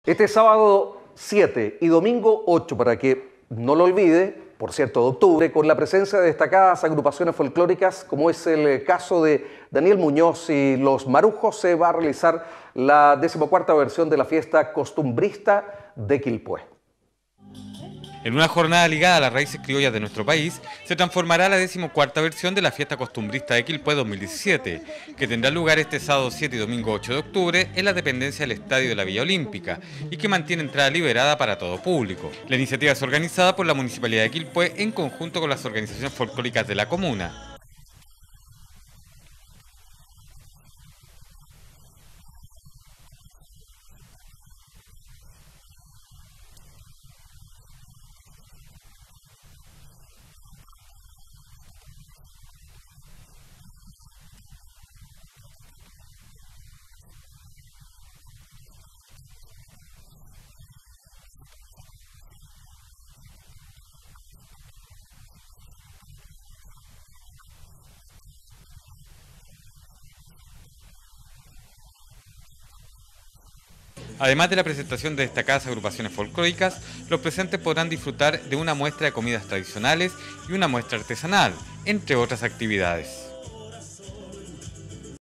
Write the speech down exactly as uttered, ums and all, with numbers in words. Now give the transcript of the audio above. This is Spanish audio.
Este sábado siete y domingo ocho, para que no lo olvide, por cierto, de octubre, con la presencia de destacadas agrupaciones folclóricas, como es el caso de Daniel Muñoz y Los Marujos, se va a realizar la decimocuarta versión de la fiesta costumbrista de Quilpué. En una jornada ligada a las raíces criollas de nuestro país, se transformará la decimocuarta versión de la fiesta costumbrista de Quilpué dos mil diecisiete, que tendrá lugar este sábado siete y domingo ocho de octubre en la dependencia del Estadio de la Villa Olímpica y que mantiene entrada liberada para todo público. La iniciativa es organizada por la Municipalidad de Quilpué en conjunto con las organizaciones folclóricas de la comuna. Además de la presentación de destacadas agrupaciones folclóricas, los presentes podrán disfrutar de una muestra de comidas tradicionales y una muestra artesanal, entre otras actividades.